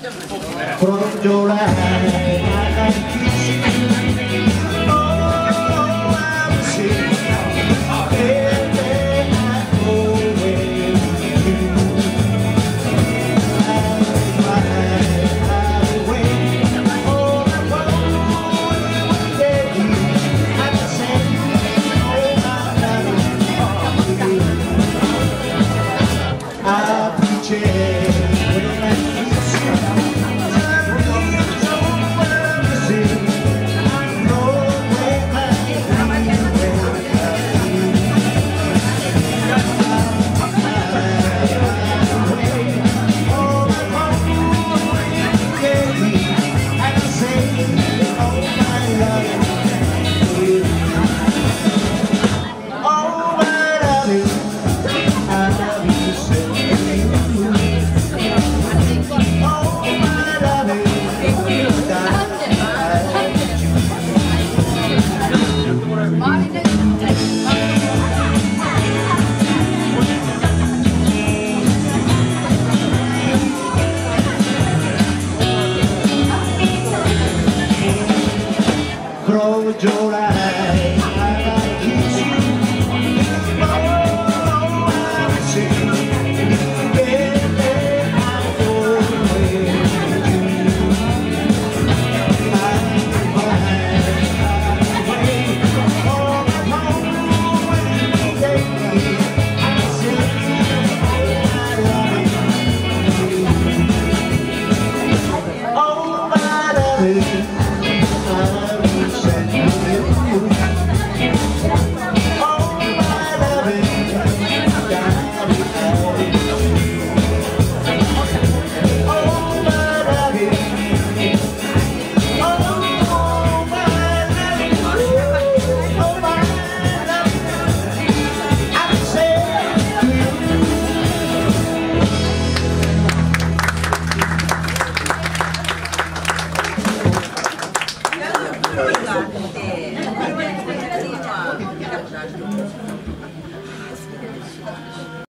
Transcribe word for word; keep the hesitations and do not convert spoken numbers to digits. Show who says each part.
Speaker 1: Close your eyes, I can kiss you. Oh, I will see every night away with you. I will hide away all the road with you. I can say, oh, my darling, I'll pretend when I kiss you. Close your eyes, I gotta kiss you. Oh, I will see every night away with you. I'm behind, away all alone when you take me. I say, oh, I love you. Oh, my love.